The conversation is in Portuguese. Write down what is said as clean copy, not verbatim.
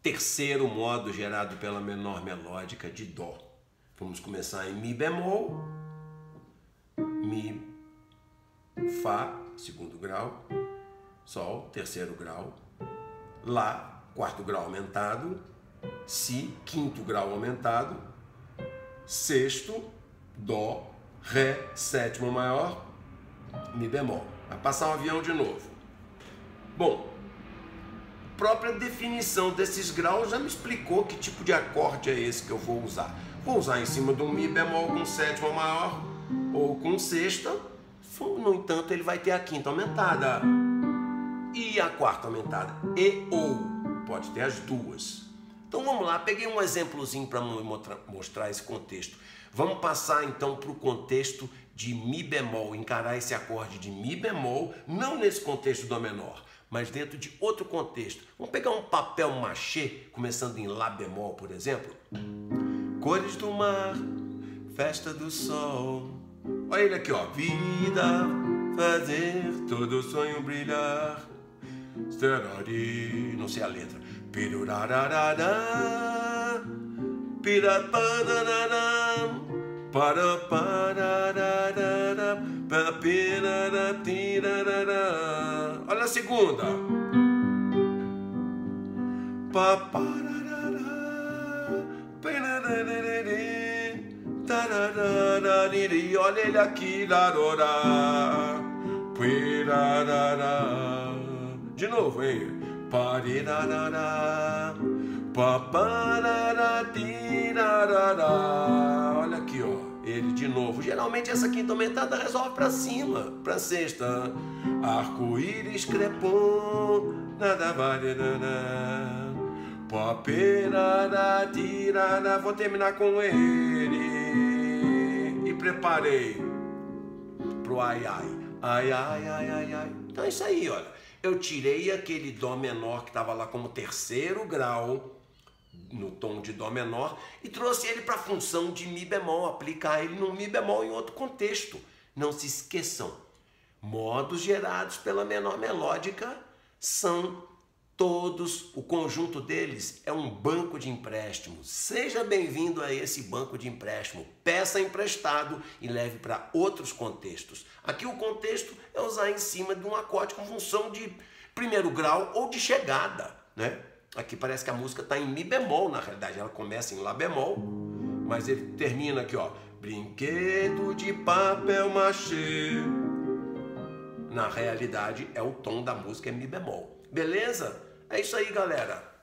terceiro modo gerado pela menor melódica de Dó. Vamos começar em Mi bemol, Mi, Fá, segundo grau, Sol, terceiro grau, Lá, quarto grau aumentado, Si, quinto grau aumentado, sexto, Dó, Ré, sétimo maior, Mi bemol. Vai passar um avião de novo. Bom, a própria definição desses graus já me explicou que tipo de acorde é esse que eu vou usar. Vou usar em cima de um Mi bemol com sétima maior ou com sexta. No entanto, ele vai ter a quinta aumentada e a quarta aumentada. E ou, pode ter as duas. Então vamos lá, peguei um exemplozinho para mostrar esse contexto. Vamos passar então para o contexto de Mi bemol, encarar esse acorde de Mi bemol, não nesse contexto do menor, mas dentro de outro contexto. Vamos pegar um papel machê, começando em Lá bemol, por exemplo. Cores do mar, festa do sol. Olha ele aqui, ó. Vida, fazer todo sonho brilhar. Não sei a letra. Pirurararará, pirapararará, parapararará, papiraratirarará. Olha a segunda. Papararará, pirarararará, tarararariri. Olha ele aqui, larorá, pirararará. De novo, hein? Parirarará, papararatirarará. Olha aqui, ó. Ele de novo. Geralmente essa quinta aumentada resolve pra cima, pra sexta. Arco-íris crepom, nada vale, nada. Paperaratirará. Vou terminar com ele. E preparei pro ai ai. Ai ai ai ai ai. Então é isso aí, olha. Eu tirei aquele Dó menor que estava lá como terceiro grau, no tom de Dó menor, e trouxe ele para a função de Mi bemol, aplicar ele no Mi bemol em outro contexto. Não se esqueçam, modos gerados pela menor melódica são todos, o conjunto deles é um banco de empréstimo. Seja bem-vindo a esse banco de empréstimo. Peça emprestado e leve para outros contextos. Aqui o contexto é usar em cima de um acorde com função de primeiro grau ou de chegada, né? Aqui parece que a música está em Mi bemol, na realidade ela começa em Lá bemol, mas ele termina aqui, ó. Brinquedo de papel machê. Na realidade é o tom da música, é Mi bemol. Beleza? É isso aí, galera.